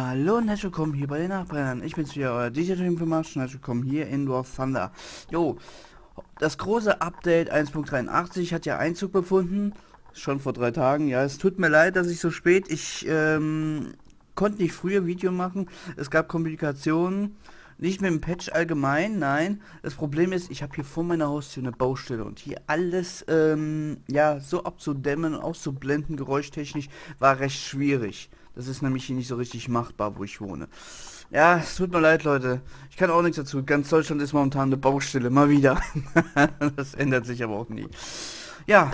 Hallo und herzlich willkommen hier bei den Nachbrennern. Ich bin's wieder, euer DJ Dream für Marsch und herzlich willkommen hier in War of Thunder. Jo, das große Update 1.83 hat ja Einzug befunden, schon vor 3 Tagen. Ja, es tut mir leid, dass ich so spät, ich konnte nicht früher Video machen. Es gab Komplikationen, nicht mit dem Patch allgemein, nein. Das Problem ist, ich habe hier vor meiner Haustür eine Baustelle und hier alles, ja, so abzudämmen und auszublenden, geräuschtechnisch, war recht schwierig. Das ist nämlich hier nicht so richtig machbar, wo ich wohne. Ja, es tut mir leid, Leute. Ich kann auch nichts dazu. Ganz Deutschland ist momentan eine Baustelle. Mal wieder. Das ändert sich aber auch nie. Ja,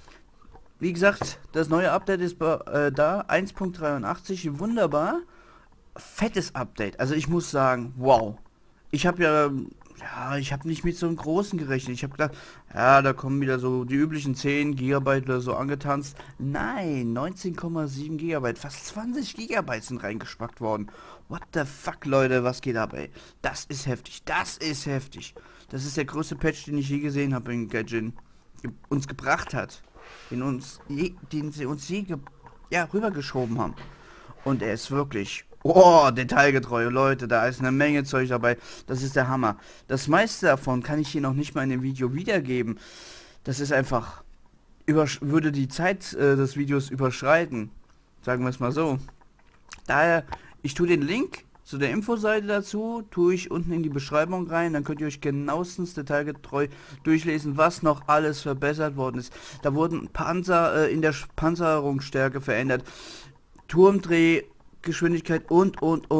wie gesagt, das neue Update ist da. 1.83. Wunderbar. Fettes Update. Also ich muss sagen, wow. Ich habe ja, ich habe nicht mit so einem großen gerechnet. Ich habe gedacht, ja, da kommen wieder so die üblichen 10 Gigabyte oder so angetanzt. Nein, 19,7 Gigabyte, fast 20 Gigabyte sind reingespackt worden. What the fuck, Leute, was geht ab, ey? Das ist heftig, das ist heftig. Das ist der größte Patch, den ich je gesehen habe in Gaijin. Uns gebracht hat. Den sie uns je ja, rübergeschoben haben. Und er ist wirklich... Oh, detailgetreue Leute, da ist eine Menge Zeug dabei. Das ist der Hammer. Das meiste davon kann ich hier noch nicht mal in dem Video wiedergeben. Das ist einfach... würde die Zeit des Videos überschreiten. Sagen wir es mal so. Daher, ich tue den Link zu der Infoseite dazu, tue ich unten in die Beschreibung rein. Dann könnt ihr euch genauestens detailgetreu durchlesen, was noch alles verbessert worden ist. Da wurden Panzer in der Panzerungsstärke verändert. Turmdreh... Geschwindigkeit und.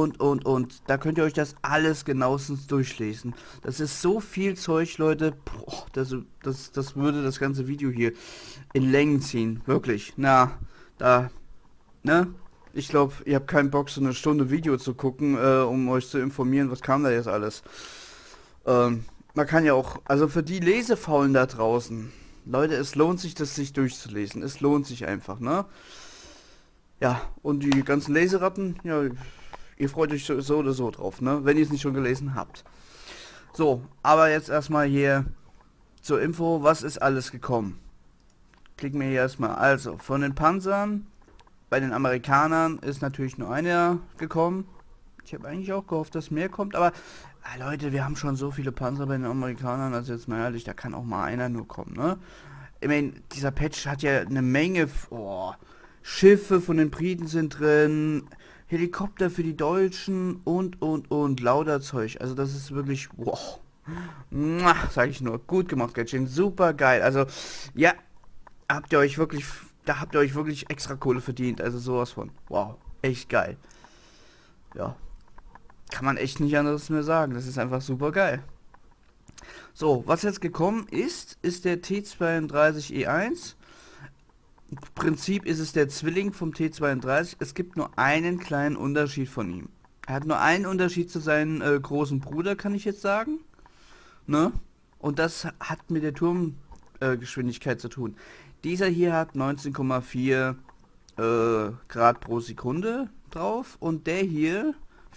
Da könnt ihr euch das alles genauestens durchlesen. Das ist so viel Zeug, Leute. Boah, das würde das ganze Video hier in Längen ziehen. Wirklich. Na, da, ne? Ich glaube, ihr habt keinen Bock, so eine Stunde Video zu gucken, um euch zu informieren, was kam da jetzt alles. Man kann ja auch, also für die Lesefaulen da draußen, Leute, es lohnt sich, das sich durchzulesen. Es lohnt sich einfach, ne? Ja, und die ganzen Leseratten, ja, ihr freut euch so oder so drauf, ne? Wenn ihr es nicht schon gelesen habt. So, aber jetzt erstmal hier zur Info, was ist alles gekommen? Klicken wir hier erstmal. Also, von den Panzern, bei den Amerikanern ist natürlich nur einer gekommen. Ich habe eigentlich auch gehofft, dass mehr kommt, aber Leute, wir haben schon so viele Panzer bei den Amerikanern, also jetzt mal ehrlich, da kann auch mal einer nur kommen, ne? Ich meine, dieser Patch hat ja eine Menge... Oh, Schiffe von den Briten sind drin, Helikopter für die Deutschen und lauter Zeug. Also das ist wirklich, wow, sag ich nur, gut gemacht, Gaijin, super geil. Also, ja, da habt ihr euch wirklich extra Kohle verdient, also sowas von, wow, echt geil. Ja, kann man echt nicht anderes mehr sagen, das ist einfach super geil. So, was jetzt gekommen ist der T32E1. Im Prinzip ist es der Zwilling vom T32. Es gibt nur einen kleinen Unterschied von ihm. Er hat nur einen Unterschied zu seinem großen Bruder, kann ich jetzt sagen. Ne? Und das hat mit der Turmgeschwindigkeit zu tun. Dieser hier hat 19,4 Grad pro Sekunde drauf und der hier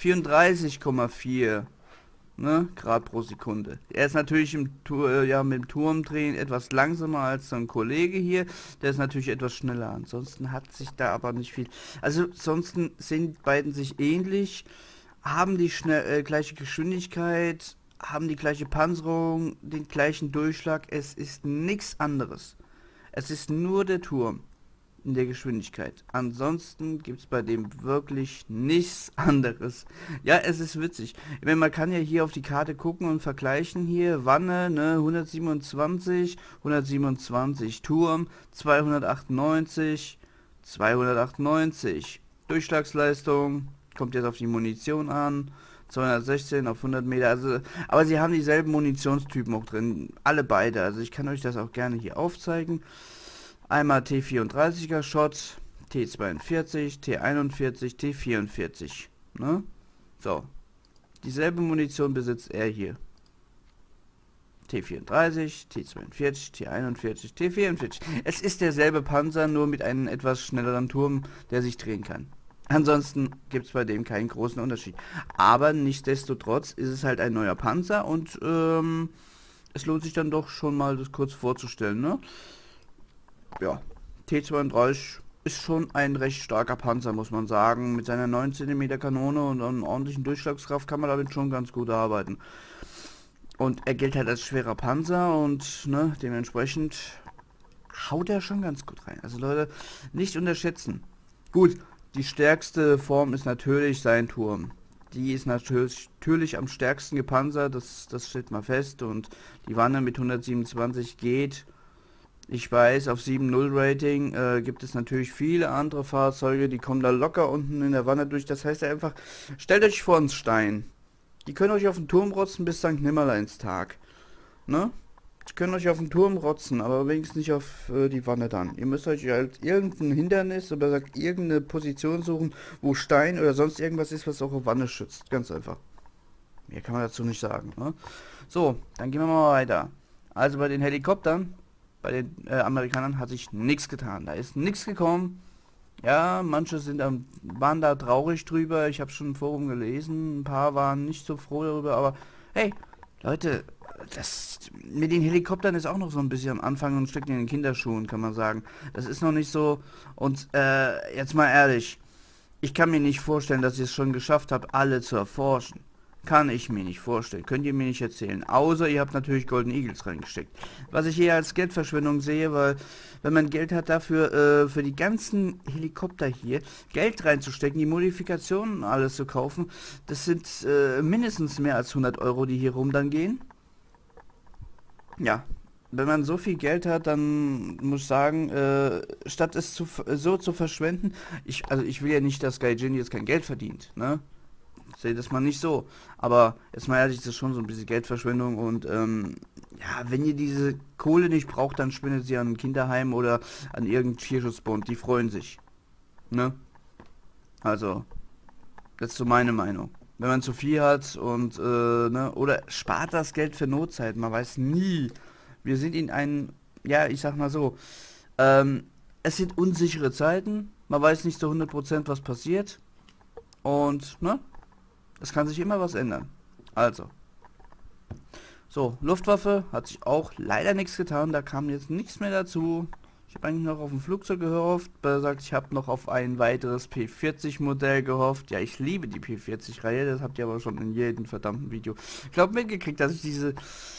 34,4 ne, Grad pro Sekunde. Er ist natürlich mit dem Turmdrehen etwas langsamer als sein Kollege hier. Der ist natürlich etwas schneller. Ansonsten hat sich da aber nicht viel. Also ansonsten sind beiden sich ähnlich, haben die gleiche Geschwindigkeit, haben die gleiche Panzerung, den gleichen Durchschlag. Es ist nichts anderes. Es ist nur der Turm in der Geschwindigkeit. Ansonsten gibt es bei dem wirklich nichts anderes. Ja, es ist witzig. Ich meine, man kann ja hier auf die Karte gucken und vergleichen hier. Wanne, ne, 127, Turm, 298, 298. Durchschlagsleistung, kommt jetzt auf die Munition an. 216 auf 100 Meter, also, aber sie haben dieselben Munitionstypen auch drin. Alle beide, also ich kann euch das auch gerne hier aufzeigen. Einmal T34er Shot, T42, T41, T44. Ne? So. Dieselbe Munition besitzt er hier. T34, T42, T41, T44. Es ist derselbe Panzer, nur mit einem etwas schnelleren Turm, der sich drehen kann. Ansonsten gibt es bei dem keinen großen Unterschied. Aber nichtsdestotrotz ist es halt ein neuer Panzer und es lohnt sich dann doch schon mal das kurz vorzustellen, ne? Ja, T32 ist schon ein recht starker Panzer, muss man sagen. Mit seiner 9 cm Kanone und einer ordentlichen Durchschlagskraft kann man damit schon ganz gut arbeiten. Und er gilt halt als schwerer Panzer und ne, dementsprechend haut er schon ganz gut rein. Also Leute, nicht unterschätzen. Gut, die stärkste Form ist natürlich sein Turm. Die ist natürlich am stärksten gepanzert, das steht mal fest. Und die Wanne mit 127 geht. Ich weiß, auf 7.0 Rating gibt es natürlich viele andere Fahrzeuge, die kommen da locker unten in der Wanne durch. Das heißt einfach, stellt euch vor einen Stein. Die können euch auf den Turm rotzen bis Sankt Nimmerleinstag. Ne? Die können euch auf den Turm rotzen, aber wenigstens nicht auf die Wanne dann. Ihr müsst euch halt irgendein Hindernis oder sagt irgendeine Position suchen, wo Stein oder sonst irgendwas ist, was eure Wanne schützt. Ganz einfach. Mehr kann man dazu nicht sagen. Ne? So, dann gehen wir mal weiter. Also bei den Helikoptern, bei den Amerikanern hat sich nichts getan. Da ist nichts gekommen. Ja, manche waren da traurig drüber. Ich habe schon im Forum gelesen. Ein paar waren nicht so froh darüber. Aber hey, Leute, das mit den Helikoptern ist auch noch so ein bisschen am Anfang und steckt in den Kinderschuhen, kann man sagen. Das ist noch nicht so. Und jetzt mal ehrlich, ich kann mir nicht vorstellen, dass ihr es schon geschafft habt, alle zu erforschen. Kann ich mir nicht vorstellen. Könnt ihr mir nicht erzählen. Außer ihr habt natürlich Golden Eagles reingesteckt. Was ich hier als Geldverschwendung sehe, weil wenn man Geld hat dafür, für die ganzen Helikopter hier, Geld reinzustecken, die Modifikationen alles zu kaufen, das sind mindestens mehr als 100 Euro, die hier rum dann gehen. Ja, wenn man so viel Geld hat, dann muss ich sagen, statt es so zu verschwenden, also ich will ja nicht, dass Gaijin jetzt kein Geld verdient, ne? Sehe das mal nicht so. Aber jetzt mal ehrlich, das ist schon so ein bisschen Geldverschwendung und ja, wenn ihr diese Kohle nicht braucht, dann spendet sie an ein Kinderheim oder an irgendeinen Tierschutzbund. Die freuen sich. Ne? Also, das ist so meine Meinung. Wenn man zu viel hat und ne, oder spart das Geld für Notzeiten, man weiß nie. Wir sind in einem, ja, ich sag mal so, es sind unsichere Zeiten, man weiß nicht zu 100% was passiert und, ne? Es kann sich immer was ändern. Also. So, Luftwaffe hat sich auch leider nichts getan. Da kam jetzt nichts mehr dazu. Ich habe eigentlich noch auf ein Flugzeug gehofft. Sagt, ich habe noch auf ein weiteres P40 Modell gehofft. Ja, ich liebe die P40 Reihe. Das habt ihr aber schon in jedem verdammten Video, ich glaube, mitgekriegt, dass ich diese...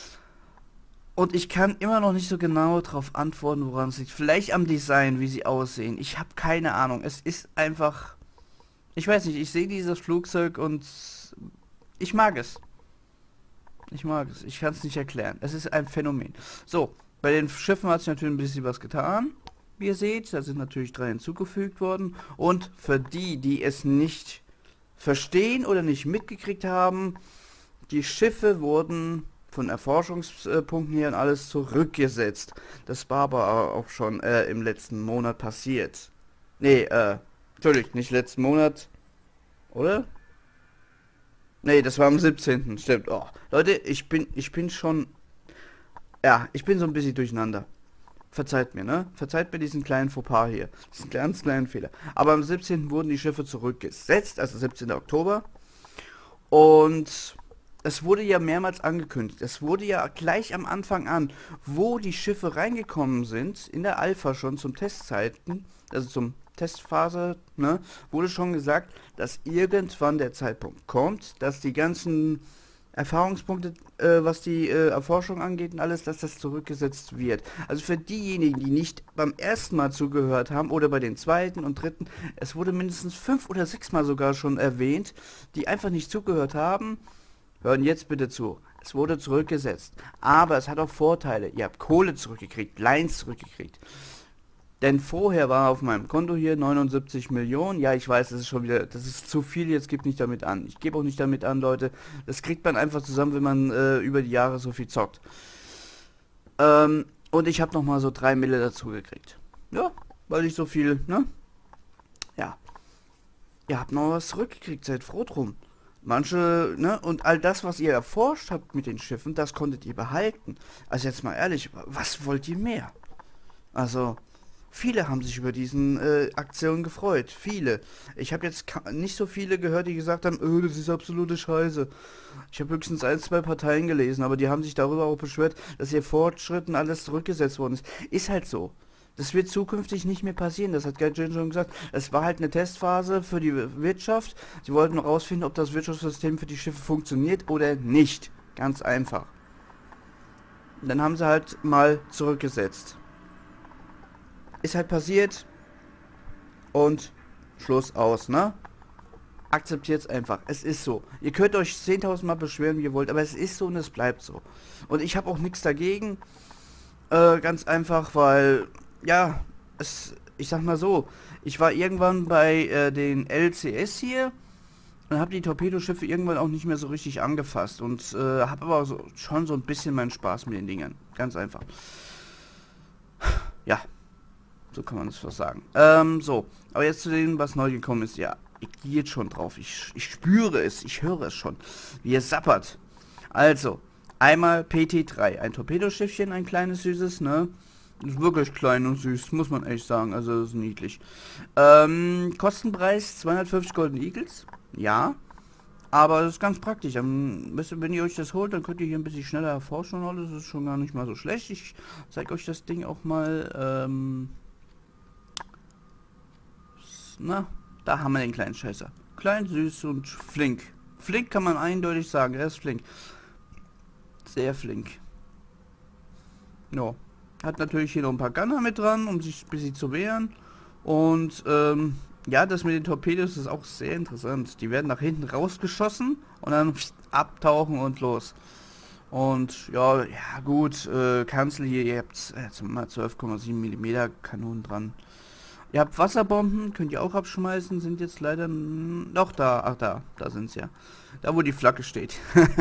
Und ich kann immer noch nicht so genau darauf antworten, woran es liegt. Vielleicht am Design, wie sie aussehen. Ich habe keine Ahnung. Es ist einfach... Ich weiß nicht, ich sehe dieses Flugzeug und ich mag es. Ich mag es. Ich kann es nicht erklären. Es ist ein Phänomen. So, bei den Schiffen hat sich natürlich ein bisschen was getan. Wie ihr seht, da sind natürlich 3 hinzugefügt worden. Und für die, die es nicht verstehen oder nicht mitgekriegt haben, die Schiffe wurden von Erforschungspunkten her und alles zurückgesetzt. Das war aber auch schon im letzten Monat passiert. Nee, Entschuldigung, nicht letzten Monat, oder? Nee, das war am 17. Stimmt. Oh, Leute, ich bin schon, ja, ich bin so ein bisschen durcheinander. Verzeiht mir, ne? Verzeiht mir diesen kleinen Fauxpas hier. Diesen ganz kleinen Fehler. Aber am 17. wurden die Schiffe zurückgesetzt, also 17. Oktober. Und es wurde ja mehrmals angekündigt. Es wurde ja gleich am Anfang an, wo die Schiffe reingekommen sind, in der Alpha schon zum Testzeiten, also zum Testphase, ne, wurde schon gesagt, dass irgendwann der Zeitpunkt kommt, dass die ganzen Erfahrungspunkte, was die Erforschung angeht und alles, dass das zurückgesetzt wird. Also für diejenigen, die nicht beim ersten Mal zugehört haben oder bei den zweiten und dritten, es wurde mindestens 5 oder 6 Mal sogar schon erwähnt, die einfach nicht zugehört haben, hören jetzt bitte zu. Es wurde zurückgesetzt, aber es hat auch Vorteile. Ihr habt Kohle zurückgekriegt, Lines zurückgekriegt. Denn vorher war auf meinem Konto hier 79 Millionen. Ja, ich weiß, das ist schon wieder, das ist zu viel, jetzt gebe nicht damit an. Ich gebe auch nicht damit an, Leute. Das kriegt man einfach zusammen, wenn man über die Jahre so viel zockt. Und ich habe nochmal so 3 Mille dazu gekriegt. Ja, weil ich so viel, ne? Ja. Ihr habt noch was zurückgekriegt, seid froh drum. Manche, ne? Und all das, was ihr erforscht habt mit den Schiffen, das konntet ihr behalten. Also jetzt mal ehrlich, was wollt ihr mehr? Also... Viele haben sich über diesen Aktionen gefreut. Viele. Ich habe jetzt nicht so viele gehört, die gesagt haben, oh, das ist absolute Scheiße. Ich habe höchstens 1, 2 Parteien gelesen, aber die haben sich darüber auch beschwert, dass ihr Fortschritten alles zurückgesetzt worden ist. Ist halt so. Das wird zukünftig nicht mehr passieren, das hat Gaijin schon gesagt. Es war halt eine Testphase für die Wirtschaft. Sie wollten herausfinden, ob das Wirtschaftssystem für die Schiffe funktioniert oder nicht. Ganz einfach. Und dann haben sie halt mal zurückgesetzt. Ist halt passiert und Schluss aus, ne? Akzeptiert es einfach. Es ist so. Ihr könnt euch 10.000 Mal beschweren, wie ihr wollt, aber es ist so und es bleibt so. Und ich habe auch nichts dagegen. Ganz einfach, weil, ja, ich sag mal so, ich war irgendwann bei den LCS hier und habe die Torpedoschiffe irgendwann auch nicht mehr so richtig angefasst und habe aber so, schon so ein bisschen meinen Spaß mit den Dingern. Ganz einfach. Ja, so kann man das was sagen. So, aber jetzt zu dem, was neu gekommen ist. Ja, ich gehe jetzt schon drauf. Ich spüre es, ich höre es schon, wie es sappert. Also, einmal PT3, ein Torpedoschiffchen, ein kleines, süßes, ne? Ist wirklich klein und süß, muss man echt sagen, also ist niedlich. Kostenpreis 250 Golden Eagles, ja. Aber das ist ganz praktisch. Wenn ihr euch das holt, dann könnt ihr hier ein bisschen schneller erforschen und alles. Das ist schon gar nicht mal so schlecht. Ich zeige euch das Ding auch mal. Na, da haben wir den kleinen Scheißer. Klein, süß und flink. Flink kann man eindeutig sagen. Er ist flink. Sehr flink. Ja. Hat natürlich hier noch ein paar Gunner mit dran, um sich ein bisschen zu wehren. Und ja, das mit den Torpedos ist auch sehr interessant. Die werden nach hinten rausgeschossen und dann abtauchen und los. Und ja, gut, Kanzel hier, ihr habt jetzt mal 12,7 mm Kanonen dran. Ihr habt Wasserbomben, könnt ihr auch abschmeißen, sind jetzt leider noch da. Ach da sind sie ja. Da wo die Flagge steht.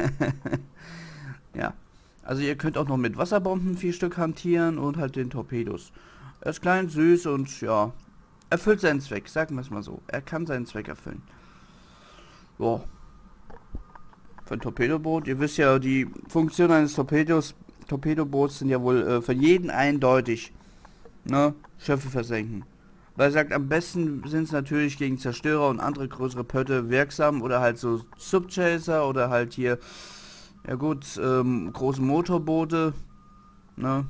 Ja. Also ihr könnt auch noch mit Wasserbomben 4 Stück hantieren und halt den Torpedos. Er ist klein, süß und ja, erfüllt seinen Zweck, sagen wir es mal so. Er kann seinen Zweck erfüllen. So. Für ein Torpedoboot, ihr wisst ja, die Funktion eines Torpedoboots sind ja wohl für jeden eindeutig. Ne? Schiffe versenken. Weil er sagt, am besten sind es natürlich gegen Zerstörer und andere größere Pötte wirksam oder halt so Subchaser oder halt hier, ja gut, große Motorboote, ne?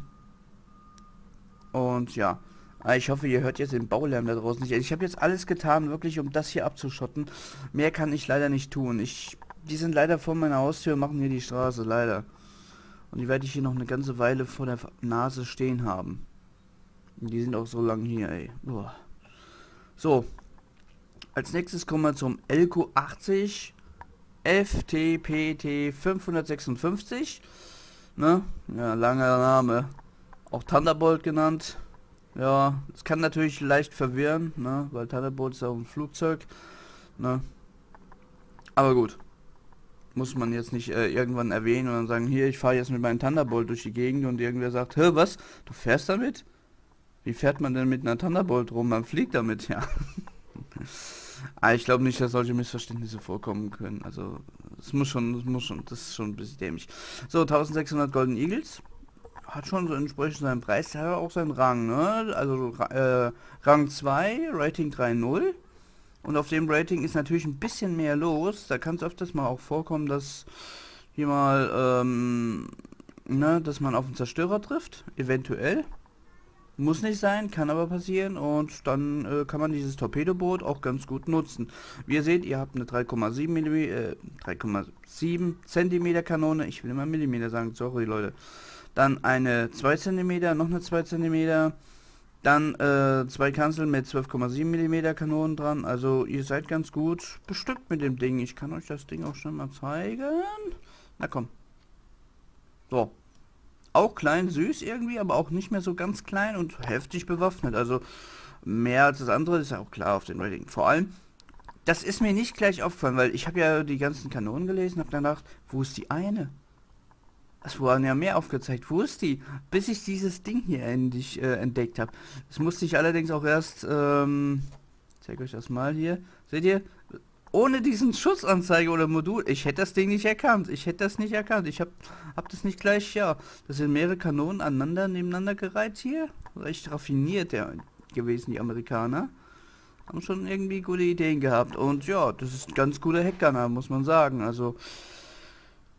Und ja, ich hoffe, ihr hört jetzt den Baulärm da draußen nicht. Ich habe jetzt alles getan, wirklich, um das hier abzuschotten. Mehr kann ich leider nicht tun. Die sind leider vor meiner Haustür und machen hier die Straße, leider. Und die werde ich hier noch eine ganze Weile vor der Nase stehen haben. Die sind auch so lang hier, ey. Uah. So. Als nächstes kommen wir zum Elco 80 FTPT 556. Ne? Ja, langer Name. Auch Thunderbolt genannt. Ja, es kann natürlich leicht verwirren, ne? Weil Thunderbolt ist auch ein Flugzeug. Ne? Aber gut. Muss man jetzt nicht irgendwann erwähnen und dann sagen, hier, ich fahre jetzt mit meinem Thunderbolt durch die Gegend und irgendwer sagt, hä, was? Du fährst damit? Wie fährt man denn mit einer Thunderbolt rum? Man fliegt damit, ja. Aber ich glaube nicht, dass solche Missverständnisse vorkommen können. Also, das muss schon, das ist schon ein bisschen dämlich. So, 1600 Golden Eagles. Hat schon so entsprechend seinen Preis, der hat auch seinen Rang, ne? Also, Rang 2, Rating 3.0. Und auf dem Rating ist natürlich ein bisschen mehr los. Da kann es öfters mal auch vorkommen, dass hier mal, ne, dass man auf einen Zerstörer trifft. Eventuell. Muss nicht sein, kann aber passieren und dann kann man dieses Torpedoboot auch ganz gut nutzen. Wie ihr seht, ihr habt eine 3,7 cm Kanone, ich will immer Millimeter sagen, sorry Leute. Dann eine 2 cm, noch eine 2 cm, dann 2 Kanzel mit 12,7 mm Kanonen dran, also ihr seid ganz gut bestückt mit dem Ding. Ich kann euch das Ding auch schon mal zeigen. Na komm. So. Auch klein, süß irgendwie, aber auch nicht mehr so ganz klein und heftig bewaffnet. Also mehr als das andere ist ja auch klar auf den Rating. Vor allem, das ist mir nicht gleich aufgefallen, weil ich habe ja die ganzen Kanonen gelesen, habe dann gedacht, wo ist die eine? Es wurden ja mehr aufgezeigt. Wo ist die? Bis ich dieses Ding hier endlich entdeckt habe. Das musste ich allerdings auch erst, zeige euch das mal hier. Seht ihr? Ohne diesen Schutzanzeige oder Modul, ich hätte das Ding nicht erkannt. Ich hätte das nicht erkannt. Ich hab das nicht gleich, ja. Das sind mehrere Kanonen nebeneinander gereiht hier. Recht raffiniert ja, gewesen, die Amerikaner. Haben schon irgendwie gute Ideen gehabt. Und ja, das ist ein ganz guter Heckgunner, muss man sagen. Also,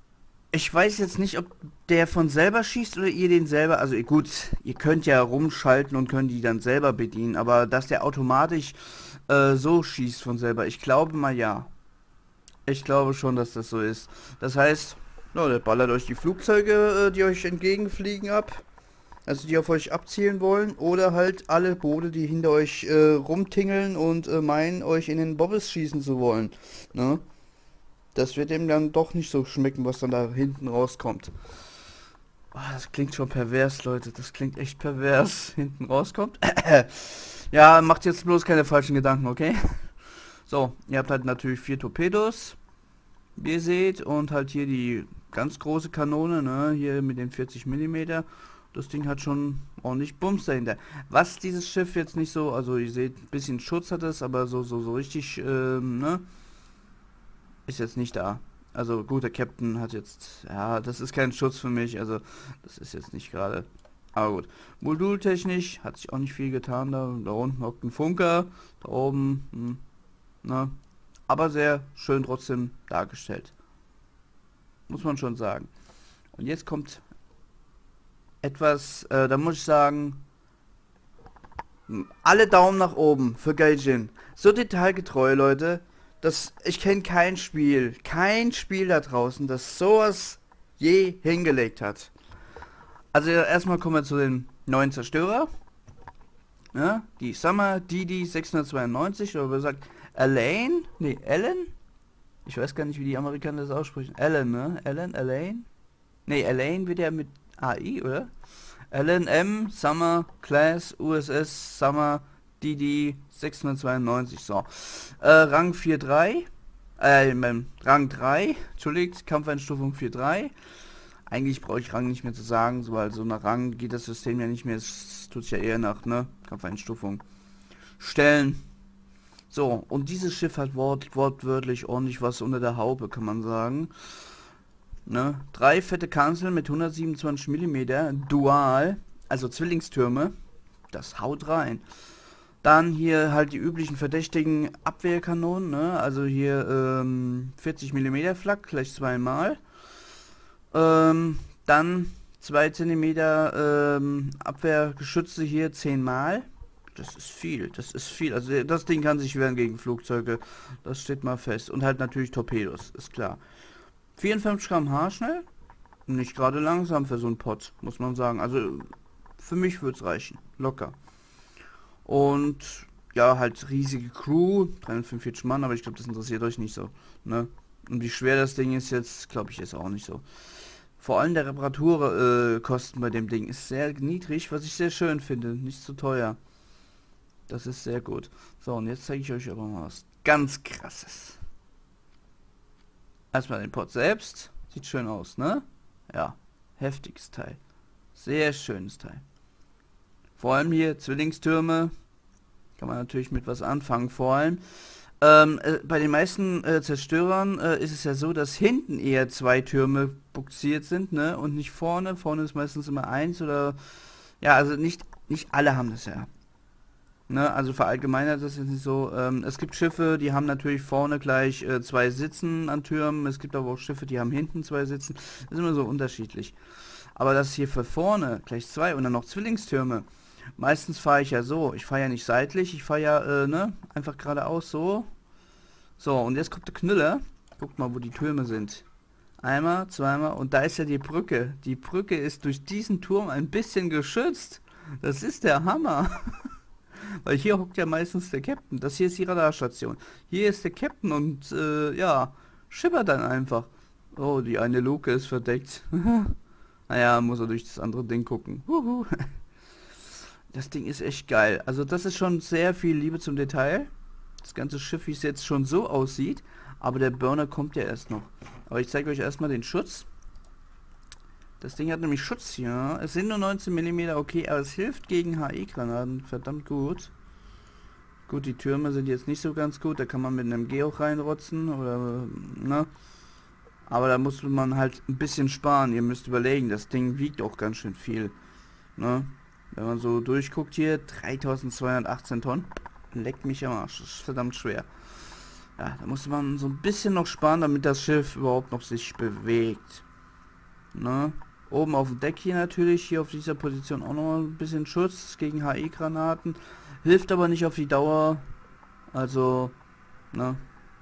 Ich weiß jetzt nicht, ob der von selber schießt oder ihr den selber, also gut, ihr könnt ja rumschalten und könnt die dann selber bedienen, aber dass der automatisch so schießt von selber, ich glaube mal ja. Ich glaube schon, dass das so ist. Das heißt, ja, der ballert euch die Flugzeuge, die euch entgegenfliegen ab, also die auf euch abzielen wollen, oder halt alle Boote, die hinter euch rumtingeln und meinen, euch in den Bobbes schießen zu wollen. Ne? Das wird dem dann doch nicht so schmecken, was dann da hinten rauskommt. Ah, das klingt schon pervers, Leute. Das klingt echt pervers. Hinten rauskommt. Ja, macht jetzt bloß keine falschen Gedanken, okay? So, ihr habt halt natürlich 4 Torpedos, wie ihr seht, und halt hier die ganz große Kanone, ne? Hier mit den 40 Millimeter. Das Ding hat schon ordentlich Bums dahinter. Was dieses Schiff jetzt nicht so, also ihr seht, ein bisschen Schutz hat es, aber so richtig, ne? Ist jetzt nicht da. Also gut, der Captain hat jetzt, ja, das ist kein Schutz für mich, also das ist jetzt nicht gerade. Aber gut. Modultechnisch hat sich auch nicht viel getan, da unten hockt ein Funker, da oben, ne? Aber sehr schön trotzdem dargestellt. Muss man schon sagen. Und jetzt kommt etwas, da muss ich sagen, alle Daumen nach oben für Gaijin. So detailgetreu, Leute. Ich kenne kein Spiel da draußen, das sowas je hingelegt hat. Also erstmal kommen wir zu den neuen Zerstörer. Ja, die Summer DD 692, oder man sagt Elaine? Nee, Ellen? Ich weiß gar nicht, wie die Amerikaner das aussprechen. Ellen, ne? Elaine? Nee, Elaine wird ja mit AI, oder? LNM, Summer, Class, USS, Summer, DD 692, so. Rang 4-3, Rang 3, entschuldigt, Kampfeinstufung 4-3. Eigentlich brauche ich Rang nicht mehr zu sagen, so, weil so nach Rang geht das System ja nicht mehr, es tut sich ja eher nach, ne, Kampfeinstufung. Stellen. So, und dieses Schiff hat wortwörtlich ordentlich was unter der Haube, kann man sagen. Ne? 3 fette Kanzeln mit 127 Millimeter, dual, also Zwillingstürme, das haut rein. Dann hier halt die üblichen verdächtigen Abwehrkanonen, ne? Also hier 40 Millimeter Flak, gleich zweimal. Dann 2 Zentimeter Abwehrgeschütze hier 10 Mal. Das ist viel. Also das Ding kann sich wehren gegen Flugzeuge, das steht mal fest. Und halt natürlich Torpedos, ist klar. 54 km/h schnell, nicht gerade langsam für so einen Pott, muss man sagen. Also für mich würde es reichen, locker. Und ja, halt riesige Crew, 345 Mann, aber ich glaube, das interessiert euch nicht so, ne? Und wie schwer das Ding ist jetzt, glaube ich, ist auch nicht so. Vor allem der Reparaturkosten bei dem Ding ist sehr niedrig, was ich sehr schön finde, nicht zu teuer. Das ist sehr gut. So, und jetzt zeige ich euch aber mal was ganz Krasses. Erstmal den Pod selbst. Sieht schön aus, ne? Ja, heftiges Teil. Sehr schönes Teil. Vor allem hier Zwillingstürme. Kann man natürlich mit was anfangen, vor allem. Bei den meisten Zerstörern ist es ja so, dass hinten eher 2 Türme bugsiert sind, ne? Und nicht vorne. Vorne ist meistens immer 1 oder... Ja, also nicht alle haben das ja. Ne, also verallgemeinert ist es nicht so. Es gibt Schiffe, die haben natürlich vorne gleich 2 Sitzen an Türmen. Es gibt aber auch Schiffe, die haben hinten 2 Sitzen. Das ist immer so unterschiedlich. Aber das hier für vorne gleich 2 und dann noch Zwillingstürme. Meistens fahre ich ja so. Ich fahre ja nicht seitlich, ich fahre ja ne, einfach geradeaus so. So, und jetzt kommt der Knüller. Guckt mal, wo die Türme sind. Einmal, zweimal und da ist ja die Brücke. Die Brücke ist durch diesen Turm ein bisschen geschützt. Das ist der Hammer. Weil hier hockt ja meistens der Captain. Das hier ist die Radarstation. Hier ist der Captain und ja, schippert dann einfach. Oh, die eine Luke ist verdeckt. Naja, muss er durch das andere Ding gucken. Das Ding ist echt geil. Also das ist schon sehr viel Liebe zum Detail. Das ganze Schiff, wie es jetzt schon so aussieht. Aber der Burner kommt ja erst noch. Aber ich zeige euch erstmal den Schutz. Das Ding hat nämlich Schutz hier. Es sind nur 19 mm, okay, aber es hilft gegen HE-Granaten verdammt gut. Gut, die Türme sind jetzt nicht so ganz gut. Da kann man mit einem Geo reinrotzen oder, ne? Aber da muss man halt ein bisschen sparen. Ihr müsst überlegen, das Ding wiegt auch ganz schön viel. Ne? Wenn man so durchguckt hier, 3218 Tonnen. Leckt mich am Arsch. Das ist verdammt schwer. Ja, da muss man so ein bisschen noch sparen, damit das Schiff überhaupt noch sich bewegt. Ne? Oben auf dem Deck hier natürlich, hier auf dieser Position auch noch ein bisschen Schutz gegen HE-Granaten. Hilft aber nicht auf die Dauer. Also, ne?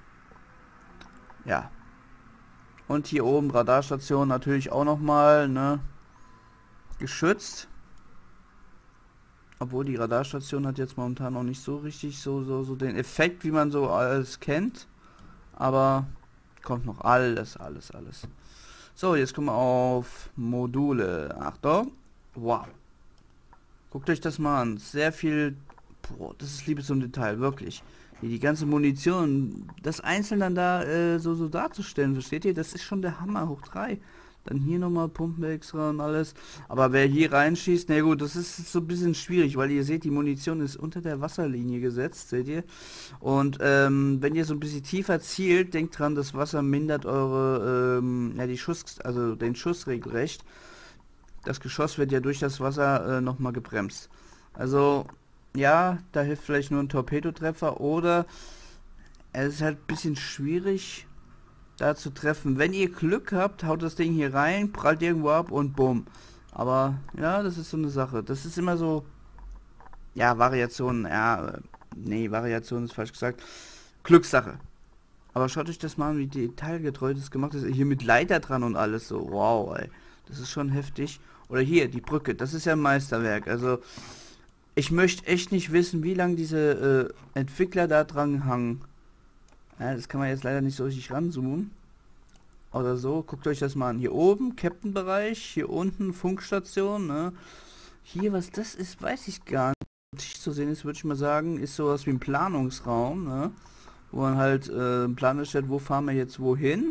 Ja. Und hier oben Radarstation natürlich auch nochmal, ne? Geschützt. Obwohl die Radarstation hat jetzt momentan noch nicht so richtig so den Effekt, wie man so alles kennt. Aber kommt noch alles. So, jetzt kommen wir auf Module. Achtung. Wow. Guckt euch das mal an. Sehr viel. Boah, das ist Liebe zum Detail, wirklich. Hier die ganze Munition, das einzeln dann da so darzustellen, versteht ihr? Das ist schon der Hammer hoch 3. Dann hier nochmal Pumpen extra und alles. Aber wer hier reinschießt, na gut, das ist so ein bisschen schwierig, weil ihr seht, die Munition ist unter der Wasserlinie gesetzt, seht ihr? Und wenn ihr so ein bisschen tiefer zielt, denkt dran, das Wasser mindert eure, ja, also den Schuss regelrecht. Das Geschoss wird ja durch das Wasser nochmal gebremst. Also, ja, da hilft vielleicht nur ein Torpedotreffer oder es ist halt ein bisschen schwierig da zu treffen. Wenn ihr Glück habt, haut das Ding hier rein, prallt irgendwo ab und bumm. Aber ja, das ist so eine Sache. Das ist immer so, ja, Variation, ja, nee, Variation ist falsch gesagt. Glückssache. Aber schaut euch das mal an, wie detailgetreu das gemacht ist. Hier mit Leiter dran und alles so. Wow, ey. Das ist schon heftig. Oder hier, die Brücke. Das ist ja ein Meisterwerk. Also, ich möchte echt nicht wissen, wie lange diese Entwickler da dran hangen. Ja, das kann man jetzt leider nicht so richtig ranzoomen. Oder so, guckt euch das mal an. Hier oben, Captain-Bereich, hier unten Funkstation, ne? Hier, was das ist, weiß ich gar nicht. Nicht zu sehen ist, würde ich mal sagen, ist sowas wie ein Planungsraum, ne? Wo man halt planen stellt, wo fahren wir jetzt wohin.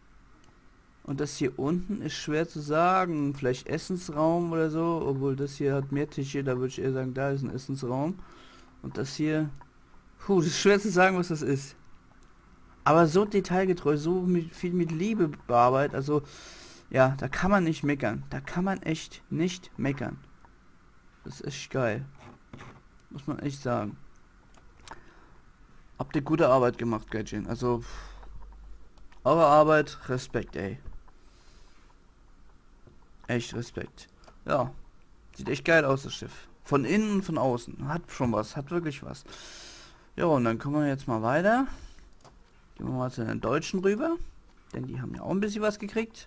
Und das hier unten ist schwer zu sagen. Vielleicht Essensraum oder so, obwohl das hier hat mehr Tische, da würde ich eher sagen, da ist ein Essensraum. Und das hier, das ist schwer zu sagen, was das ist. Aber so detailgetreu, so viel mit Liebe bearbeitet, also ja, da kann man nicht meckern. Da kann man echt nicht meckern. Das ist echt geil. Muss man echt sagen. Habt ihr gute Arbeit gemacht, Gaijin. Also, eure Arbeit, Respekt, ey. Echt Respekt. Ja, sieht echt geil aus, das Schiff. Von innen und von außen. Hat schon was, hat wirklich was. Ja, und dann kommen wir jetzt mal weiter. Gehen wir mal zu den Deutschen rüber. Denn die haben ja auch ein bisschen was gekriegt.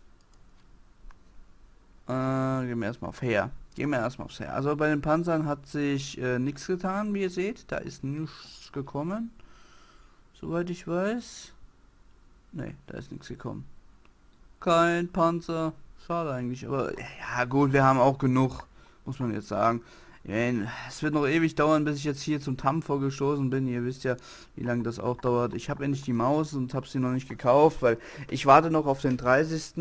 Gehen wir erstmal auf Heer. aufs Heer. Also bei den Panzern hat sich nichts getan, wie ihr seht. Da ist nichts gekommen. Soweit ich weiß. Ne, da ist nichts gekommen. Kein Panzer. Schade eigentlich. Aber ja gut, wir haben auch genug. Muss man jetzt sagen. Es wird noch ewig dauern, bis ich jetzt hier zum TAM vorgestoßen bin. Ihr wisst ja, wie lange das auch dauert. Ich habe endlich die Maus und habe sie noch nicht gekauft, weil ich warte noch auf den 30.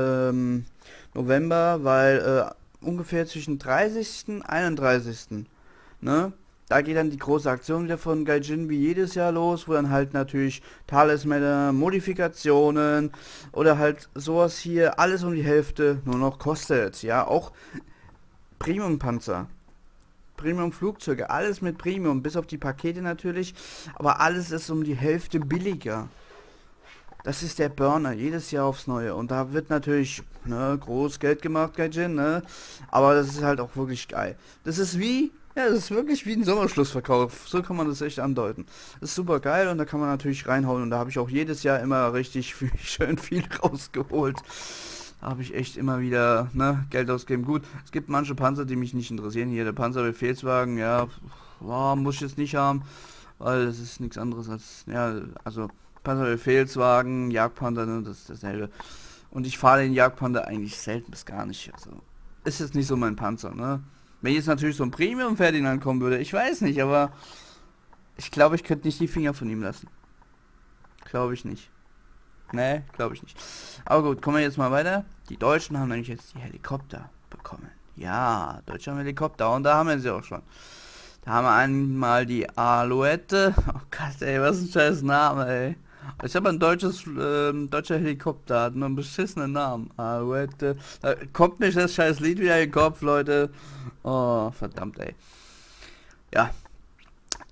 November, weil ungefähr zwischen 30. und 31. Ne? Da geht dann die große Aktion wieder von Gaijin wie jedes Jahr los, wo dann halt natürlich Talismänner, Modifikationen oder halt sowas hier, alles um die Hälfte nur noch kostet. Ja, auch Premium-Panzer. Premium-Flugzeuge, alles mit Premium, bis auf die Pakete natürlich, aber alles ist um die Hälfte billiger. Das ist der Burner, jedes Jahr aufs Neue. Und da wird natürlich groß Geld gemacht, Gaijin, ne? Aber das ist halt auch wirklich geil. Das ist wie, ja, das ist wirklich wie ein Sommerschlussverkauf. So kann man das echt andeuten. Das ist super geil und da kann man natürlich reinhauen. Und da habe ich auch jedes Jahr immer richtig schön viel rausgeholt. Habe ich echt immer wieder Geld ausgeben. Gut, es gibt manche Panzer, die mich nicht interessieren. Hier der Panzerbefehlswagen, ja, muss ich jetzt nicht haben, weil es ist nichts anderes als, ja, also Panzerbefehlswagen, Jagdpanzer, ne, das ist dasselbe. Und ich fahre den Jagdpanzer eigentlich selten bis gar nicht. Also ist jetzt nicht so mein Panzer, ne? Wenn jetzt natürlich so ein Premium Ferdinand kommen würde, ich weiß nicht, aber ich glaube, ich könnte nicht die Finger von ihm lassen. Glaube ich nicht. Ne, glaube ich nicht. Aber gut, kommen wir jetzt mal weiter. Die Deutschen haben nämlich jetzt die Helikopter bekommen. Ja, Deutsche haben Helikopter und da haben wir sie auch schon. Da haben wir einmal die Alouette. Oh Gott, ey, was ein scheiß Name, ey. Ich habe ein deutscher Helikopter, hat nur einen beschissenen Namen. Alouette. Da kommt nicht das scheiß Lied wieder in den Kopf, Leute. Oh, verdammt, ey. Ja.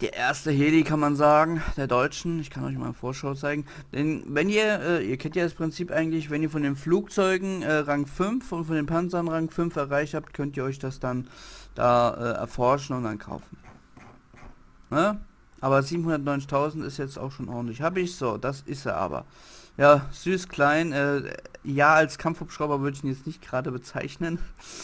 Der erste Heli kann man sagen, der Deutschen. Ich kann euch mal eine Vorschau zeigen. Denn wenn ihr kennt ja das Prinzip eigentlich, wenn ihr von den Flugzeugen Rang 5 und von den Panzern Rang 5 erreicht habt, könnt ihr euch das dann da erforschen und dann kaufen. Ne? Aber 790.000 ist jetzt auch schon ordentlich. Habe ich so, das ist er aber. Ja, süß klein. Ja, als Kampfhubschrauber würde ich ihn jetzt nicht gerade bezeichnen.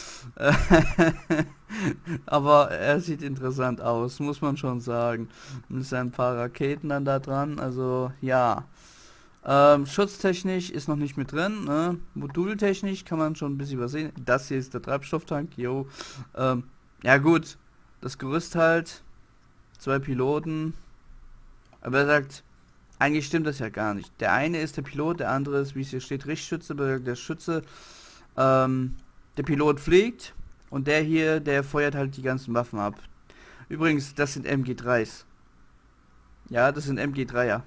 Aber er sieht interessant aus, muss man schon sagen. Mit seinen paar Raketen dann da dran, also ja. Schutztechnisch ist noch nicht mit drin, ne? Modultechnisch kann man schon ein bisschen übersehen. Das hier ist der Treibstofftank, jo. Ja gut, das Gerüst halt, 2 Piloten. Aber er sagt, eigentlich stimmt das ja gar nicht. Der eine ist der Pilot, der andere ist, wie es hier steht, Richtschütze, der Schütze. Der Pilot fliegt und der hier, der feuert halt die ganzen Waffen ab. Übrigens, das sind MG3s. Ja, das sind MG3er.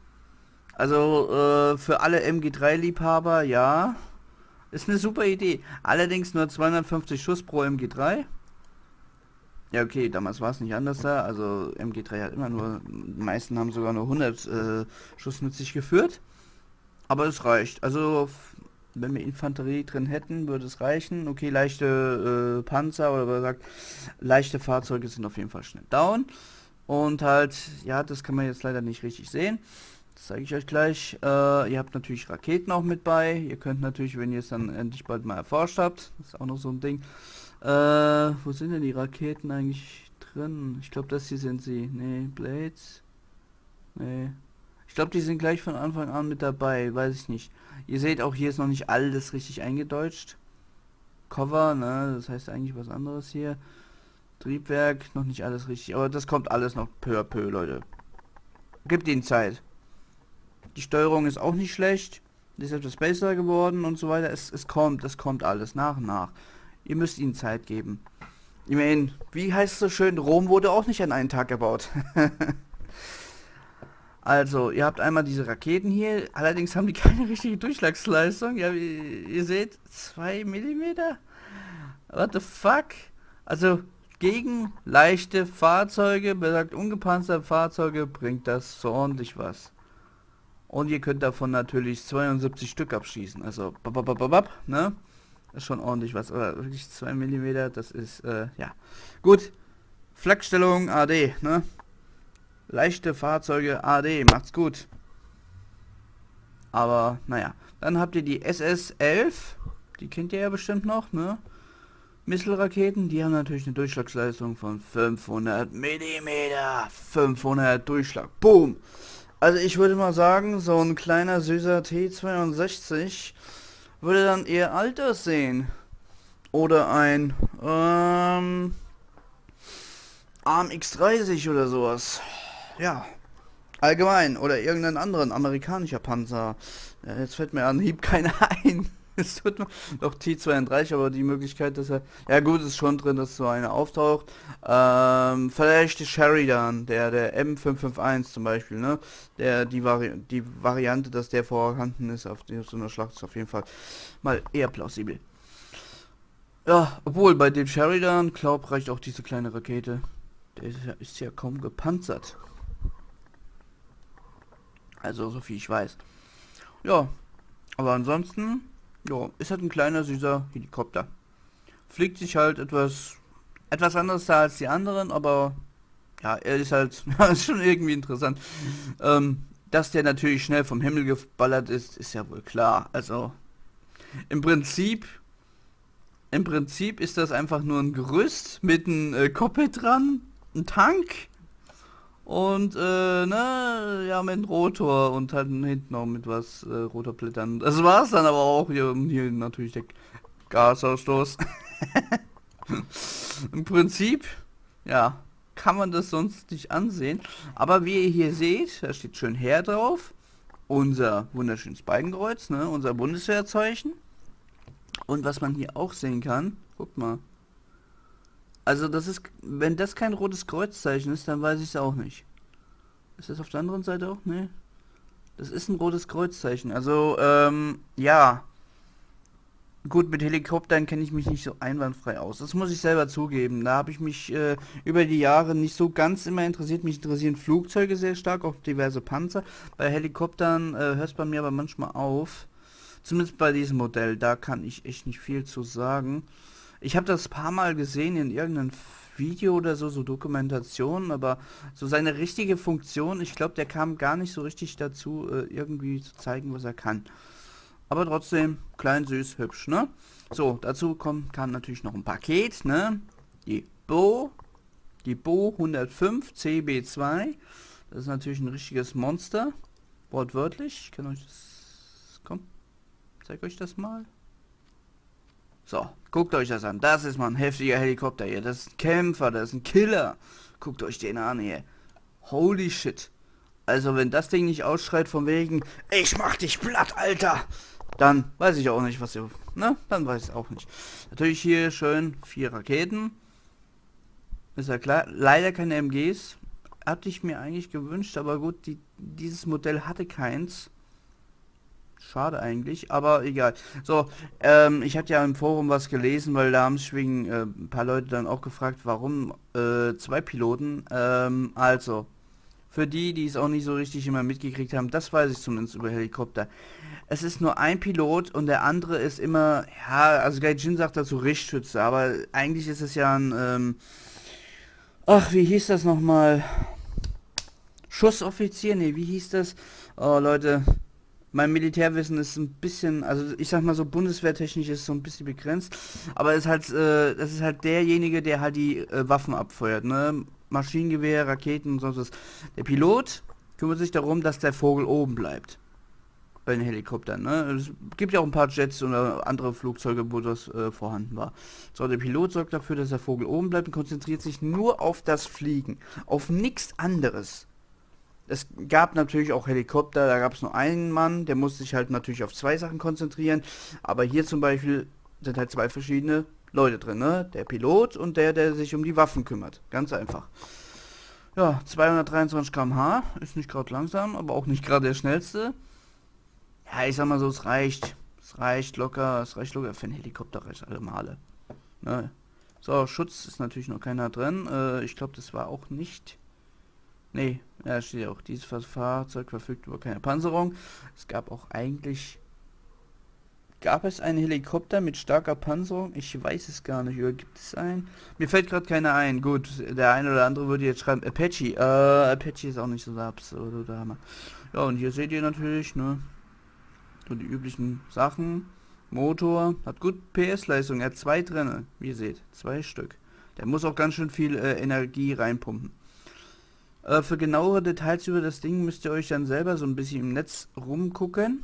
Also für alle MG3-Liebhaber, ja, ist eine super Idee. Allerdings nur 250 Schuss pro MG3. Ja, okay, damals war es nicht anders da. Also MG3 hat immer nur, die meisten haben sogar nur 100 Schuss mit sich geführt. Aber es reicht. Also wenn wir Infanterie drin hätten, würde es reichen. Okay, leichte Panzer oder was sagt, leichte Fahrzeuge sind auf jeden Fall schnell down. Und halt, ja, das kann man jetzt leider nicht richtig sehen. Das zeige ich euch gleich. Ihr habt natürlich Raketen auch mit bei. Ihr könnt natürlich, wenn ihr es dann endlich bald mal erforscht habt, das ist auch noch so ein Ding. Wo sind denn die Raketen eigentlich drin? Ich glaube, das hier sind sie. Nee, Blades. Nee. Ich glaube, die sind gleich von Anfang an mit dabei. Weiß ich nicht. Ihr seht auch, hier ist noch nicht alles richtig eingedeutscht. Cover, ne? Das heißt eigentlich was anderes hier. Triebwerk, noch nicht alles richtig. Aber das kommt alles noch peu à peu, Leute. Gibt ihnen Zeit. Die Steuerung ist auch nicht schlecht. Die ist etwas besser geworden und so weiter. Es kommt alles nach und nach. Ihr müsst ihnen Zeit geben. Ich meine, wie heißt es so schön, Rom wurde auch nicht an einem Tag gebaut. Also, ihr habt einmal diese Raketen hier, allerdings haben die keine richtige Durchschlagsleistung. Ja, wie ihr seht, 2 Millimeter? What the fuck? Also, gegen leichte Fahrzeuge, besagt ungepanzerte Fahrzeuge, bringt das so ordentlich was. Und ihr könnt davon natürlich 72 Stück abschießen. Also, ne? Das ist schon ordentlich was. Aber wirklich 2 Millimeter, das ist, ja. Gut. Flakstellung AD, ne? Leichte Fahrzeuge AD, macht's gut. Aber, naja. Dann habt ihr die SS-11. Die kennt ihr ja bestimmt noch, ne? Missile-Raketen, die haben natürlich eine Durchschlagsleistung von 500 Millimeter. 500 Durchschlag. Boom. Also ich würde mal sagen, so ein kleiner süßer T62 würde dann eher alt aussehen. Oder ein ARM X30 oder sowas. Ja. Allgemein. Oder irgendeinen anderen amerikanischer Panzer. Ja, jetzt fällt mir an Hieb keiner ein. Es tut mir doch T32, aber die Möglichkeit, dass er... Ja gut, ist schon drin, dass so einer auftaucht. Vielleicht Sheridan, der M551 zum Beispiel, ne? Die Variante, dass der vorhanden ist auf so einer Schlacht, ist auf jeden Fall mal eher plausibel. Ja, obwohl bei dem Sheridan, glaub, reicht auch diese kleine Rakete. Der ist ja kaum gepanzert. Also, so viel ich weiß. Ja, aber ansonsten... Ja, ist halt ein kleiner, süßer Helikopter. Fliegt sich halt etwas anderes da als die anderen, aber ja, er ist halt, ist schon irgendwie interessant. Dass der natürlich schnell vom Himmel geballert ist, ist ja wohl klar. Also, im Prinzip ist das einfach nur ein Gerüst mit einem Cockpit dran, ein Tank und ne, ja, mit einem Rotor und halt hinten noch mit was Rotorblättern. Das war's dann aber auch. Hier natürlich der Gasausstoß. Im Prinzip, ja, kann man das sonst nicht ansehen. Aber wie ihr hier seht, da steht schön Heer drauf. Unser wunderschönes Balkenkreuz, ne, unser Bundeswehrzeichen. Und was man hier auch sehen kann, guckt mal. Also das ist, wenn das kein rotes Kreuzzeichen ist, dann weiß ich es auch nicht. Ist das auf der anderen Seite auch? Ne? Das ist ein rotes Kreuzzeichen. Also, ja. Gut, mit Helikoptern kenne ich mich nicht so einwandfrei aus. Das muss ich selber zugeben. Da habe ich mich über die Jahre nicht so ganz immer interessiert. Mich interessieren Flugzeuge sehr stark, auch diverse Panzer. Bei Helikoptern hört es bei mir aber manchmal auf. Zumindest bei diesem Modell. Da kann ich echt nicht viel zu sagen. Ich habe das paar Mal gesehen in irgendeinem Video oder so, so Dokumentationen, aber so seine richtige Funktion, ich glaube, der kam gar nicht so richtig dazu, irgendwie zu zeigen, was er kann. Aber trotzdem, klein, süß, hübsch, ne? So, dazu kam natürlich noch ein Paket, ne? Die Bo, die Bo 105 CB2. Das ist natürlich ein richtiges Monster. Wortwörtlich. Ich kann euch das... Komm, zeig euch das mal. So, guckt euch das an. Das ist mal ein heftiger Helikopter hier. Das ist ein Kämpfer, das ist ein Killer. Guckt euch den an hier. Holy shit. Also wenn das Ding nicht ausschreit von wegen, ich mach dich platt, Alter, dann weiß ich auch nicht, was ihr, ne? Dann weiß ich auch nicht. Natürlich hier schön 4 Raketen. Ist ja klar. Leider keine MGs. Hatte ich mir eigentlich gewünscht, aber gut, dieses Modell hatte keins. Schade eigentlich, aber egal. So, ich hatte ja im Forum was gelesen, weil da haben sich wegen ein paar Leute dann auch gefragt, warum 2 Piloten. Also, für die, die es auch nicht so richtig immer mitgekriegt haben, das weiß ich zumindest über Helikopter. Es ist nur ein Pilot und der andere ist immer, ja, also Gaijin sagt dazu Richtschütze, aber eigentlich ist es ja ein, ach, wie hieß das nochmal? Schussoffizier? Nee, wie hieß das? Oh, Leute, mein Militärwissen ist ein bisschen, also ich sag mal so bundeswehrtechnisch ist so ein bisschen begrenzt, aber es ist halt, das ist halt derjenige, der halt die Waffen abfeuert, ne? Maschinengewehr, Raketen und sonst was. Der Pilot kümmert sich darum, dass der Vogel oben bleibt. Bei den Helikoptern, ne? Es gibt ja auch ein paar Jets oder andere Flugzeuge, wo das vorhanden war. So, der Pilot sorgt dafür, dass der Vogel oben bleibt und konzentriert sich nur auf das Fliegen. Auf nichts anderes. Es gab natürlich auch Helikopter, da gab es nur einen Mann, der musste sich halt natürlich auf 2 Sachen konzentrieren. Aber hier zum Beispiel sind halt 2 verschiedene Leute drin, ne? Der Pilot und der sich um die Waffen kümmert. Ganz einfach. Ja, 223 km/h, ist nicht gerade langsam, aber auch nicht gerade der schnellste. Ja, ich sag mal so, es reicht. Es reicht locker für einen Helikopter, reicht alle Male. Ne? So, Schutz ist natürlich noch keiner drin. Ich glaube, das war auch nicht... Nee, ja, steht ja auch, dieses Fahrzeug verfügt über keine Panzerung. Es gab auch eigentlich... Gab es einen Helikopter mit starker Panzerung? Ich weiß es gar nicht. Oder gibt es einen? Mir fällt gerade keiner ein. Gut, der eine oder andere würde jetzt schreiben, Apache. Apache ist auch nicht so der absolute Hammer. Ja, und hier seht ihr natürlich, ne? So die üblichen Sachen. Motor, hat gut PS-Leistung, er hat 2 drinne, wie ihr seht, 2 Stück. Der muss auch ganz schön viel Energie reinpumpen. Für genauere Details über das Ding müsst ihr euch dann selber so ein bisschen im Netz rumgucken.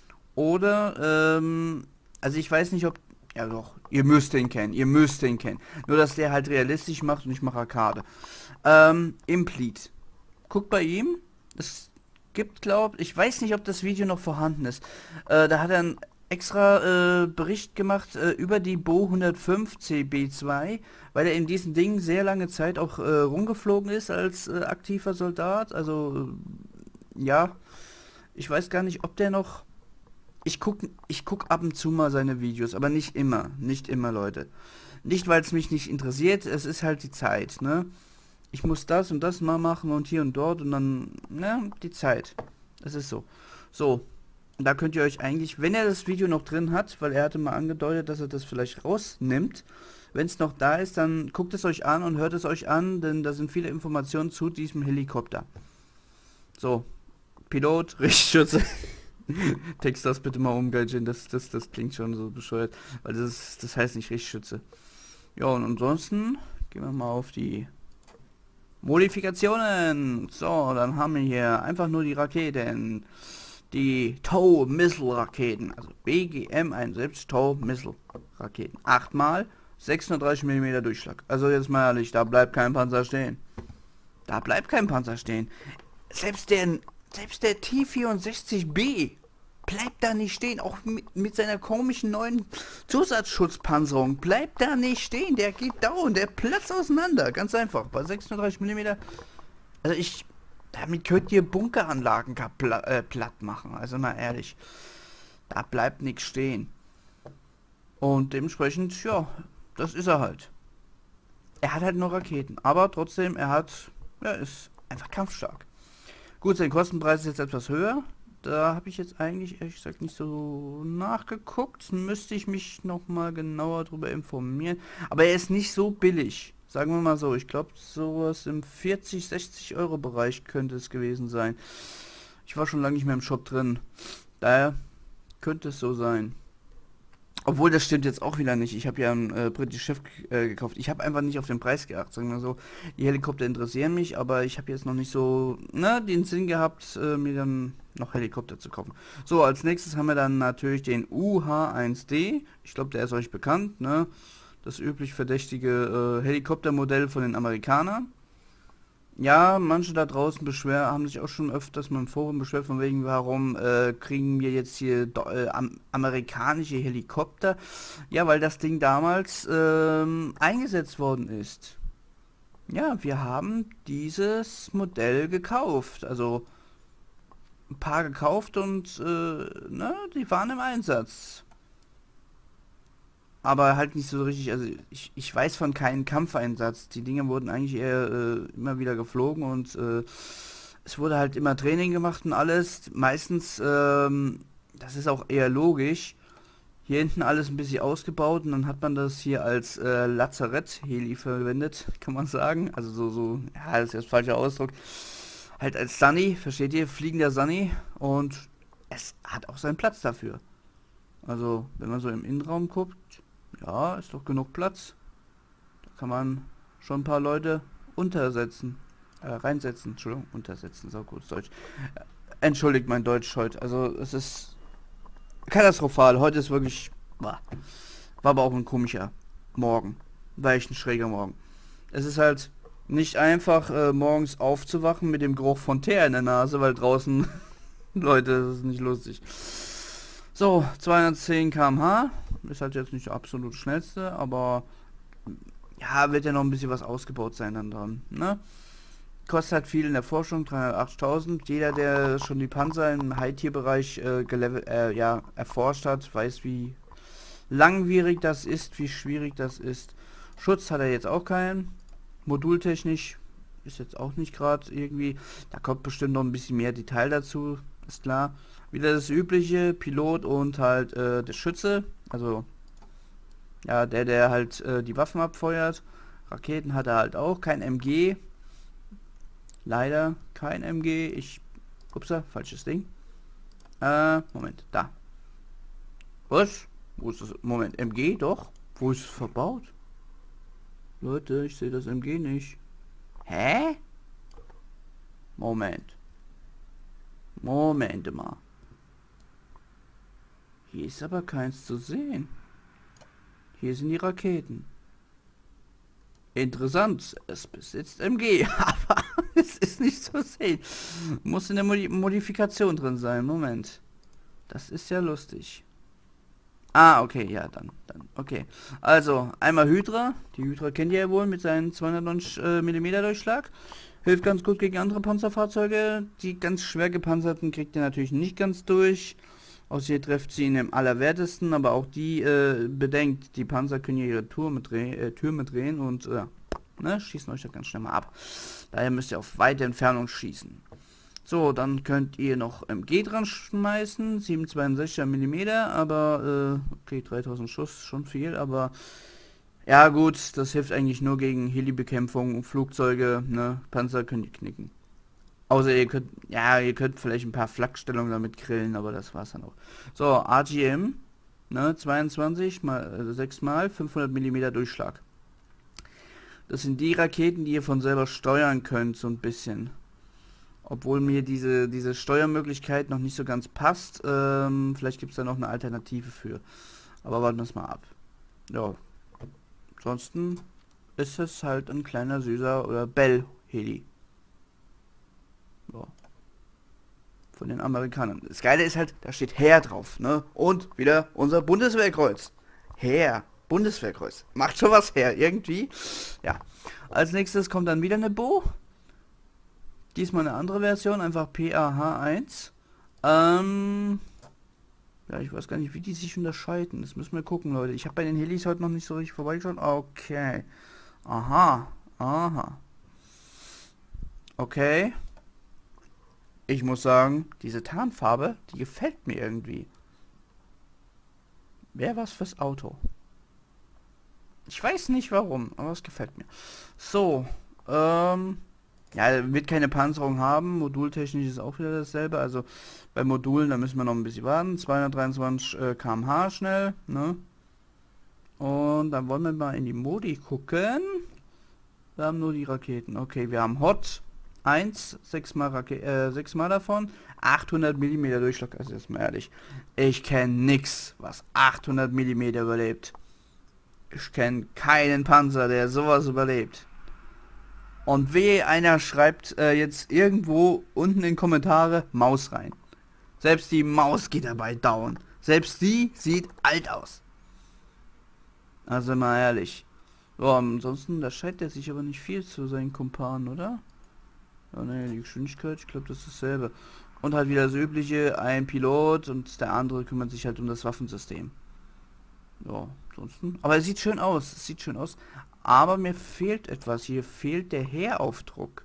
Oder, also ich weiß nicht, ob, ja doch, ihr müsst den kennen. Nur, dass der halt realistisch macht und ich mache Arcade. Implete. Guckt bei ihm, es gibt, ich weiß nicht, ob das Video noch vorhanden ist. Da hat er einen extra Bericht gemacht über die Bo 105 CB2, weil er in diesem Ding sehr lange Zeit auch rumgeflogen ist als aktiver Soldat. Also, ja, ich weiß gar nicht, ob der noch... Ich guck ab und zu mal seine Videos, aber nicht immer, Leute. Nicht, weil es mich nicht interessiert, es ist halt die Zeit, ne? Ich muss das und das mal machen und hier und dort und dann, ne, die Zeit. Das ist so. So, da könnt ihr euch eigentlich, wenn er das Video noch drin hat, weil er hatte mal angedeutet, dass er das vielleicht rausnimmt, wenn es noch da ist, dann guckt es euch an und hört es euch an, denn da sind viele Informationen zu diesem Helikopter. So, Pilot, Richtschütze. Text das bitte mal um, Gaijin, das klingt schon so bescheuert, weil das heißt nicht Richtschütze. Ja, und ansonsten gehen wir mal auf die Modifikationen. So, dann haben wir hier einfach nur die Raketen. Die TOW-Missile-Raketen, also BGM-71 TOW-Missile-Raketen. 8 mal 630 mm Durchschlag. Also jetzt mal ehrlich, da bleibt kein Panzer stehen. Selbst der T-64B bleibt da nicht stehen, auch mit seiner komischen neuen Zusatzschutzpanzerung, bleibt da nicht stehen, der geht down, der platzt auseinander, ganz einfach, bei 630 mm, also damit könnt ihr Bunkeranlagen platt machen, also mal ehrlich, da bleibt nichts stehen. Und dementsprechend, ja, das ist er halt. Er hat halt noch Raketen, aber trotzdem, er ist einfach kampfstark. Gut, sein Kostenpreis ist jetzt etwas höher. Da habe ich jetzt eigentlich, ehrlich gesagt, nicht so nachgeguckt. Müsste ich mich nochmal genauer darüber informieren. Aber er ist nicht so billig. Sagen wir mal so. Ich glaube, sowas im 40, 60 Euro Bereich könnte es gewesen sein. Ich war schon lange nicht mehr im Shop drin. Daher könnte es so sein. Obwohl, das stimmt jetzt auch wieder nicht. Ich habe ja ein British Chef gekauft. Ich habe einfach nicht auf den Preis geachtet. Sagen wir so, die Helikopter interessieren mich, aber ich habe jetzt noch nicht so den Sinn gehabt, mir dann noch Helikopter zu kaufen. So, als nächstes haben wir dann natürlich den UH-1D. Ich glaube, der ist euch bekannt, ne? Das üblich verdächtige Helikoptermodell von den Amerikanern. Ja, manche da draußen haben sich auch schon öfters mal im Forum beschwert, von wegen, warum kriegen wir jetzt hier amerikanische Helikopter? Ja, weil das Ding damals eingesetzt worden ist. Ja, wir haben dieses Modell gekauft. Also ein paar gekauft und die waren im Einsatz. Aber halt nicht so richtig, also ich weiß von keinem Kampfeinsatz. Die Dinge wurden eigentlich eher immer wieder geflogen und es wurde halt immer Training gemacht und alles. Meistens, das ist auch eher logisch. Hier hinten alles ein bisschen ausgebaut und dann hat man das hier als Lazarett-Heli verwendet, kann man sagen. Also ja, das ist jetzt falscher Ausdruck. Halt als Sunny, versteht ihr? Fliegender Sunny und es hat auch seinen Platz dafür. Also, wenn man so im Innenraum guckt, ja, ist doch genug Platz. Da kann man schon ein paar Leute reinsetzen. Entschuldigung, untersetzen, so kurz Deutsch. Entschuldigt mein Deutsch heute. Also, es ist katastrophal. Heute ist wirklich, war aber auch ein komischer Morgen. War echt ein schräger Morgen. Es ist halt nicht einfach, morgens aufzuwachen mit dem Geruch von Teer in der Nase, weil draußen, Leute, das ist nicht lustig. So, 210 km/h. Ist halt jetzt nicht der absolut schnellste, aber ja, wird ja noch ein bisschen was ausgebaut sein dann dran, ne? Kostet halt viel in der Forschung, 380.000. Jeder, der schon die Panzer im High-Tier-Bereich erforscht hat, weiß, wie langwierig das ist, wie schwierig das ist. Schutz hat er jetzt auch keinen. Modultechnisch ist jetzt auch nicht gerade irgendwie. Da kommt bestimmt noch ein bisschen mehr Detail dazu, ist klar. Wieder das übliche, Pilot und halt der Schütze, also ja, der halt die Waffen abfeuert. Raketen hat er halt auch, kein MG. Leider kein MG. Upsa, falsches Ding. Moment, da. Was? Wo ist das? Moment, MG, doch. Wo ist es verbaut? Leute, ich sehe das MG nicht. Hä? Moment mal. Hier ist aber keins zu sehen. Hier sind die Raketen. Interessant, es besitzt MG, aber es ist nicht zu sehen. Muss in der Modifikation drin sein. Moment. Das ist ja lustig. Ah, okay, ja, dann, okay. Also, einmal Hydra. Die Hydra kennt ihr ja wohl mit seinen 290 mm Durchschlag. Hilft ganz gut gegen andere Panzerfahrzeuge. Die ganz schwer gepanzerten kriegt ihr natürlich nicht ganz durch. Außer ihr trefft sie in dem Allerwertesten, aber auch die bedenkt, die Panzer können ja ihre Türme drehen und schießen euch da ganz schnell mal ab. Daher müsst ihr auf weite Entfernung schießen. So, dann könnt ihr noch MG dran schmeißen, 762 mm, aber okay, 3000 Schuss, schon viel, aber ja gut, das hilft eigentlich nur gegen Heli-Bekämpfung und Flugzeuge, ne, Panzer können die knicken. Außer ihr könnt vielleicht ein paar Flakstellungen damit grillen, aber das war's dann auch. So, AGM, ne, 22 mal 6 mal 500 mm Durchschlag. Das sind die Raketen, die ihr von selber steuern könnt, so ein bisschen. Obwohl mir diese Steuermöglichkeit noch nicht so ganz passt. Vielleicht gibt es da noch eine Alternative für. Aber warten wir es mal ab. Ja. Ansonsten ist es halt ein kleiner süßer oder Bell-Heli. Ja. Von den Amerikanern. Das Geile ist halt, da steht Heer drauf, ne? Und wieder unser Bundeswehrkreuz. Heer. Bundeswehrkreuz. Macht schon was her, irgendwie. Ja. Als nächstes kommt dann wieder eine Bo. Diesmal eine andere Version, einfach PAH1. Ja, ich weiß gar nicht, wie die sich unterscheiden. Das müssen wir gucken, Leute. Ich habe bei den Helis heute noch nicht so richtig vorbeigeschaut. Okay. Aha. Aha. Okay. Ich muss sagen, diese Tarnfarbe, die gefällt mir irgendwie. Wäre was fürs Auto. Ich weiß nicht warum, aber es gefällt mir. So, ja, er wird keine Panzerung haben. Modultechnisch ist auch wieder dasselbe. Also bei Modulen, da müssen wir noch ein bisschen warten. 223 km/h schnell, ne? Und dann wollen wir mal in die Modi gucken. Wir haben nur die Raketen. Okay, wir haben Hot 1, 6 mal davon. 800 mm Durchschlag, also jetzt mal ehrlich. Ich kenne nix, was 800 mm überlebt. Ich kenne keinen Panzer, der sowas überlebt. Und wehe, einer schreibt jetzt irgendwo unten in die Kommentare Maus rein. Selbst die Maus geht dabei down. Selbst die sieht alt aus. Also mal ehrlich. So, ansonsten, da scheint er sich aber nicht viel zu seinen Kumpanen, oder? Ja, ne, die Geschwindigkeit, ich glaube, das ist dasselbe. Und halt wieder das übliche, ein Pilot und der andere kümmert sich halt um das Waffensystem. Ja, ansonsten. Aber es sieht schön aus, es sieht schön aus. Aber mir fehlt etwas. Hier fehlt der Heeraufdruck.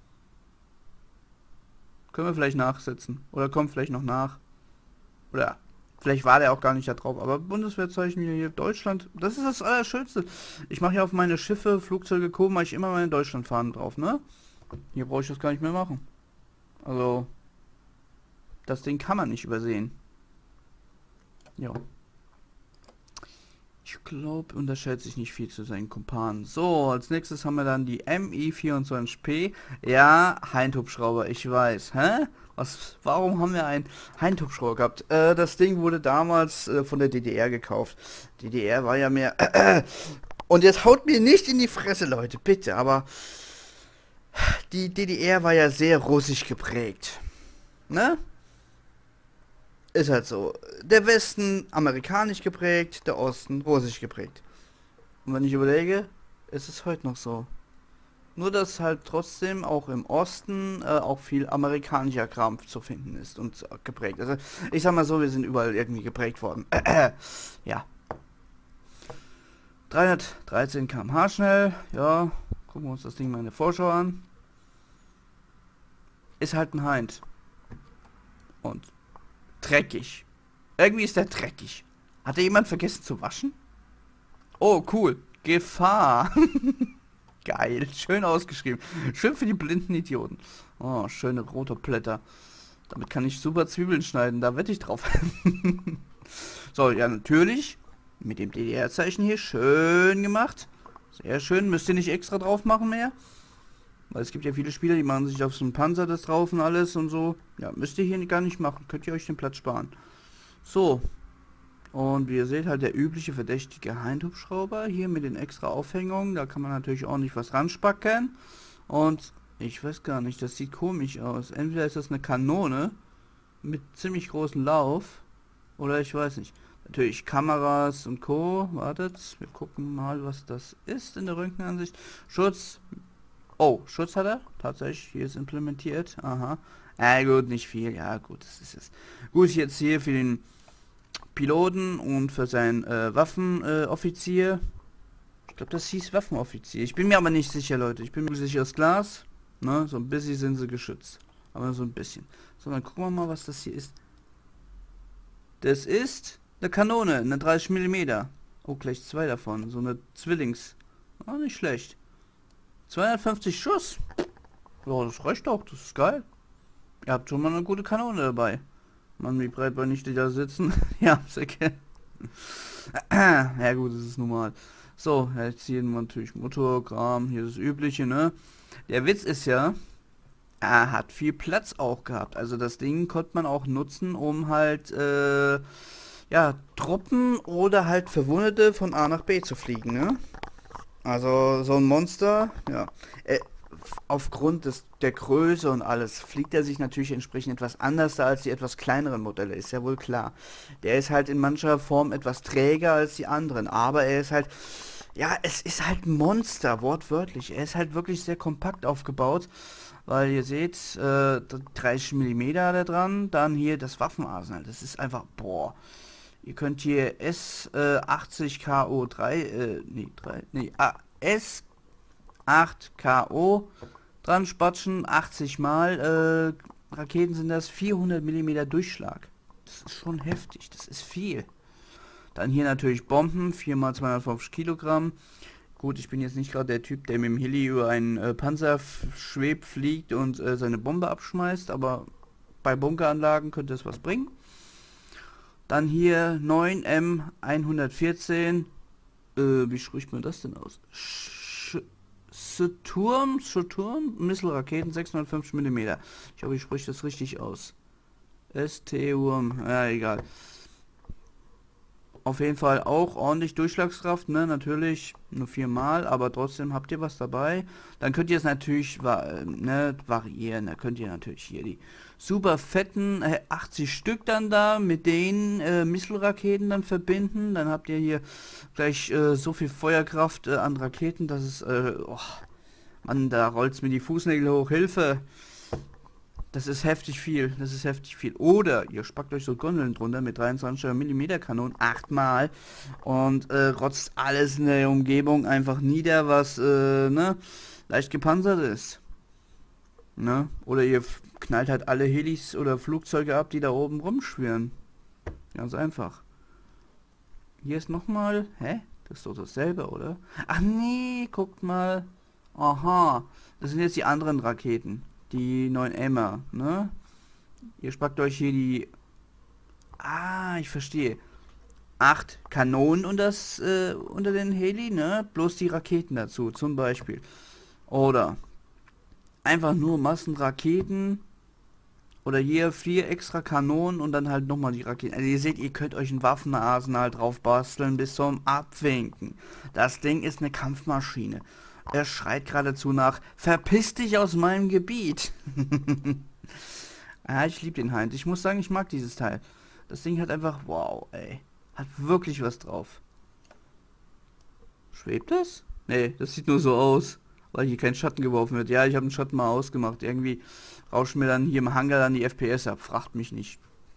Können wir vielleicht nachsetzen. Oder kommt vielleicht noch nach. Oder vielleicht war der auch gar nicht da drauf. Aber Bundeswehrzeichen hier Deutschland. Das ist das Allerschönste. Ich mache ja auf meine Schiffe, Flugzeuge, Co. mache ich immer meine Deutschlandfahnen drauf, ne? Hier brauche ich das gar nicht mehr machen. Also, das Ding kann man nicht übersehen. Ja. Ich glaube, unterscheidet sich nicht viel zu seinen Kumpanen. So, als nächstes haben wir dann die Mi-24P. Ja, Heindhubschrauber, ich weiß. Hä? Warum haben wir einen Heindhubschrauber gehabt? Das Ding wurde damals von der DDR gekauft. DDR war ja mehr... Und jetzt haut mir nicht in die Fresse, Leute, bitte. Aber die DDR war ja sehr russisch geprägt. Ne? Ist halt so. Der Westen amerikanisch geprägt, der Osten russisch geprägt. Und wenn ich überlege, ist es heute noch so. Nur dass halt trotzdem auch im Osten auch viel amerikanischer Kram zu finden ist und geprägt. Also ich sag mal so, wir sind überall irgendwie geprägt worden. Ja. 313 km/h schnell. Ja, gucken wir uns das Ding mal in der Vorschau an. Ist halt ein Hind. Und dreckig. Irgendwie ist der dreckig. Hat da jemand vergessen zu waschen? Oh, cool. Gefahr. Geil. Schön ausgeschrieben. Schön für die blinden Idioten. Oh, schöne rote Blätter. Damit kann ich super Zwiebeln schneiden. Da wette ich drauf. So, ja, natürlich. Mit dem DDR-Zeichen hier. Schön gemacht. Sehr schön. Müsst ihr nicht extra drauf machen mehr. Weil es gibt ja viele Spieler, die machen sich auf so einen Panzer das drauf und alles und so. Ja, müsst ihr hier gar nicht machen. Könnt ihr euch den Platz sparen. So. Und wie ihr seht, halt der übliche verdächtige Heindhubschrauber. Hier mit den extra Aufhängungen. Da kann man natürlich ordentlich was ranspacken. Und ich weiß gar nicht, das sieht komisch aus. Entweder ist das eine Kanone mit ziemlich großem Lauf. Oder ich weiß nicht. Natürlich Kameras und Co. Wartet, wir gucken mal, was das ist in der Röntgenansicht. Schutz. Oh, Schutz hat er. Tatsächlich, hier ist implementiert. Aha. Gut, nicht viel. Ja, gut, das ist es. Gut, jetzt hier für den Piloten und für seinen Waffenoffizier. Ich glaube, das hieß Waffenoffizier. Ich bin mir aber nicht sicher, Leute. Ich bin mir sicher, das Glas. Ne, so ein bisschen sind sie geschützt. Aber so ein bisschen. So, dann gucken wir mal, was das hier ist. Das ist eine Kanone, eine 30 mm. Oh, gleich zwei davon. So eine Zwillings. Ah, nicht schlecht. 250 Schuss. Ja, das reicht doch. Das ist geil. Ihr habt schon mal eine gute Kanone dabei. Mann, wie breitbeinig die da sitzen. Ja, sehr gerne. Ja gut, das ist normal. So, jetzt hier natürlich Motorkram. Hier das Übliche, ne? Der Witz ist ja, er hat viel Platz auch gehabt. Also das Ding konnte man auch nutzen, um halt, ja, Truppen oder halt Verwundete von A nach B zu fliegen, ne? Also so ein Monster, ja, aufgrund der Größe und alles fliegt er sich natürlich entsprechend etwas anders da als die etwas kleineren Modelle, ist ja wohl klar. Der ist halt in mancher Form etwas träger als die anderen, aber er ist halt Ja, es ist halt ein Monster, wortwörtlich. Er ist halt wirklich sehr kompakt aufgebaut, weil ihr seht, 30 Millimeter da dran, dann hier das Waffenarsenal. Das ist einfach, boah. Ihr könnt hier S80KO3, S8KO dran spatschen, 80 Mal. Raketen sind das, 400 Millimeter Durchschlag. Das ist schon heftig, das ist viel. Dann hier natürlich Bomben, 4 mal 250 Kilogramm. Gut, ich bin jetzt nicht gerade der Typ, der mit dem Heli über einen Panzer schwebt, fliegt und seine Bombe abschmeißt, aber bei Bunkeranlagen könnte es was bringen. Dann hier 9M114. Wie spricht man das denn aus? Saturn Missile-Raketen 650 Millimeter. Ich hoffe, ich spreche das richtig aus. ST-Wurm, ja egal. Auf jeden Fall auch ordentlich Durchschlagskraft, ne, natürlich nur 4 Mal, aber trotzdem habt ihr was dabei. Dann könnt ihr es natürlich variieren, da könnt ihr natürlich hier die super fetten 80 Stück dann da mit den Missile-Raketen dann verbinden. Dann habt ihr hier gleich so viel Feuerkraft an Raketen, dass es, oh, Mann, da rollt's mir die Fußnägel hoch, Hilfe! Das ist heftig viel, das ist heftig viel. Oder ihr spackt euch so Gondeln drunter mit 23 mm Kanonen 8 Mal und rotzt alles in der Umgebung einfach nieder, was ne, leicht gepanzert ist. Ne? Oder ihr knallt halt alle Helis oder Flugzeuge ab, die da oben rumschwirren. Ganz einfach. Hier ist nochmal, hä? Das ist doch dasselbe, oder? Ach nee, guckt mal. Aha, das sind jetzt die anderen Raketen. Die 9M'er, ne? Ihr spackt euch hier die... Ah, ich verstehe. 8 Kanonen unter den Heli, ne? Bloß die Raketen dazu, zum Beispiel. Oder einfach nur Massenraketen. Oder hier 4 extra Kanonen und dann halt nochmal die Raketen. Also ihr seht, ihr könnt euch ein Waffenarsenal drauf basteln bis zum Abwinken. Das Ding ist eine Kampfmaschine. Er schreit geradezu nach, verpiss dich aus meinem Gebiet. Ja, ich liebe den Heinz. Ich muss sagen, ich mag dieses Teil. Das Ding hat einfach, wow, ey. Hat wirklich was drauf. Schwebt es? Nee, das sieht nur so aus, weil hier kein Schatten geworfen wird. Ja, ich habe den Schatten mal ausgemacht. Irgendwie rauschen mir dann hier im Hangar dann die FPS ab. Fragt mich nicht.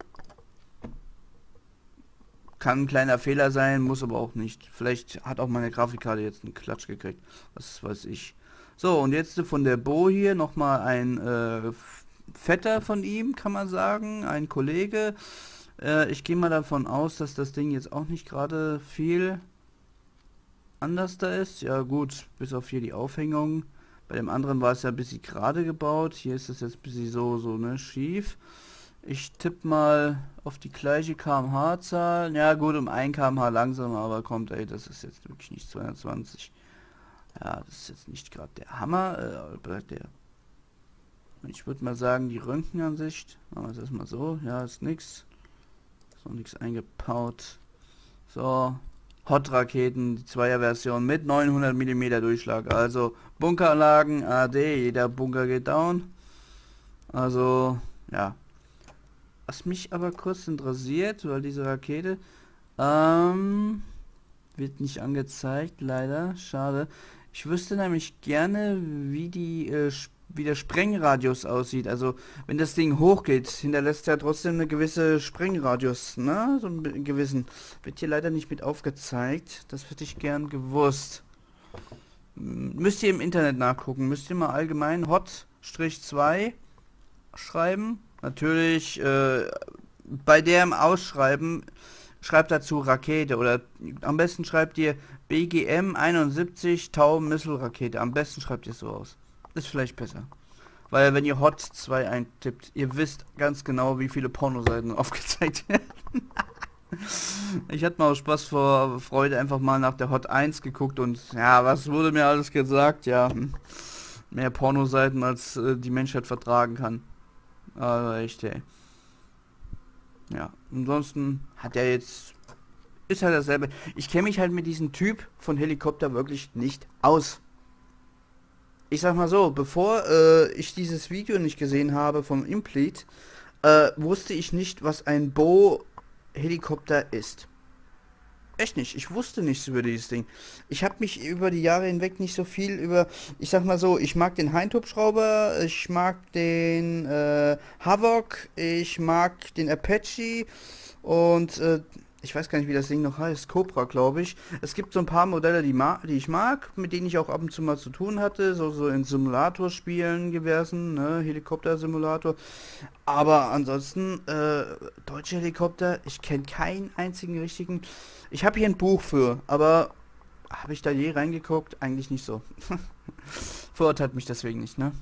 Kann ein kleiner Fehler sein, muss aber auch nicht. Vielleicht hat auch meine Grafikkarte jetzt einen Klatsch gekriegt. Was weiß ich. So, und jetzt von der Bo hier nochmal ein Vetter von ihm, kann man sagen. Ein Kollege. Ich gehe mal davon aus, dass das Ding jetzt auch nicht gerade viel anders da ist. Ja gut, bis auf hier die Aufhängung. Bei dem anderen war es ja ein bisschen gerade gebaut. Hier ist es jetzt ein bisschen so ne, schief. Ich tippe mal auf die gleiche kmh-Zahl. Ja gut, um 1 kmh langsamer, aber kommt, ey, das ist jetzt wirklich nicht 220. Ja, das ist jetzt nicht gerade der Hammer. Ich würde mal sagen, die Röntgenansicht. Machen wir es erstmal so. Ja, ist nix. Ist noch nichts eingebaut. So. Hot-Raketen, die Zweier-Version mit 900 mm Durchschlag. Also Bunkeranlagen, AD, jeder Bunker geht down. Also, ja. Was mich aber kurz interessiert, weil diese Rakete wird nicht angezeigt, leider, schade. Ich wüsste nämlich gerne, wie wie der Sprengradius aussieht. Also wenn das Ding hochgeht, hinterlässt ja trotzdem eine gewisse Sprengradius, ne? So einen gewissen. Wird hier leider nicht mit aufgezeigt. Das hätte ich gern gewusst. Müsst ihr im Internet nachgucken. Müsst ihr mal allgemein Hot-2 schreiben. Natürlich, bei dem Ausschreiben, schreibt dazu Rakete oder am besten schreibt ihr BGM 71 Tau Missile Rakete. Am besten schreibt ihr es so aus. Ist vielleicht besser. Weil wenn ihr Hot 2 eintippt, ihr wisst ganz genau, wie viele Pornoseiten aufgezeigt werden. Ich hatte mal aus Spaß vor Freude einfach mal nach der Hot 1 geguckt und ja, was wurde mir alles gesagt? Ja, mehr Pornoseiten als die Menschheit vertragen kann. Also echt, ey. Ja, ansonsten hat er jetzt... Ist halt dasselbe. Ich kenne mich halt mit diesem Typ von Helikopter wirklich nicht aus. Ich sag mal so, bevor ich dieses Video nicht gesehen habe vom Implete, wusste ich nicht, was ein Bo Helikopter ist. Echt nicht. Ich wusste nichts über dieses Ding. Ich habe mich über die Jahre hinweg nicht so viel über, ich sag mal so, ich mag den Heintop-Schrauber, ich mag den Havoc, ich mag den Apache und ich weiß gar nicht, wie das Ding noch heißt, Cobra, glaube ich. Es gibt so ein paar Modelle, die ich mag, mit denen ich auch ab und zu mal zu tun hatte, so in Simulatorspielen gewesen, ne, Helikopter-Simulator. Aber ansonsten, deutsche Helikopter, ich kenne keinen einzigen richtigen. Ich habe hier ein Buch für, aber habe ich da je reingeguckt? Eigentlich nicht so. Verurteilt mich deswegen nicht, ne?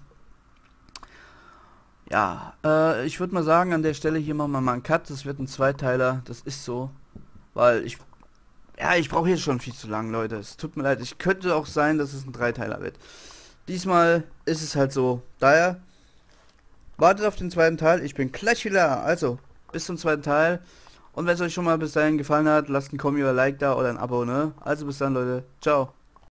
Ja, ich würde mal sagen, an der Stelle hier machen wir mal einen Cut. Das wird ein Zweiteiler, das ist so. Weil ich brauche hier schon viel zu lang, Leute. Es tut mir leid. Es könnte auch sein, dass es ein Dreiteiler wird. Diesmal ist es halt so. Daher, wartet auf den zweiten Teil. Ich bin gleich wieder da. Also, bis zum zweiten Teil. Und wenn es euch schon mal bis dahin gefallen hat, lasst ein Kommi oder Like da oder ein Abo, ne? Also bis dann, Leute. Ciao.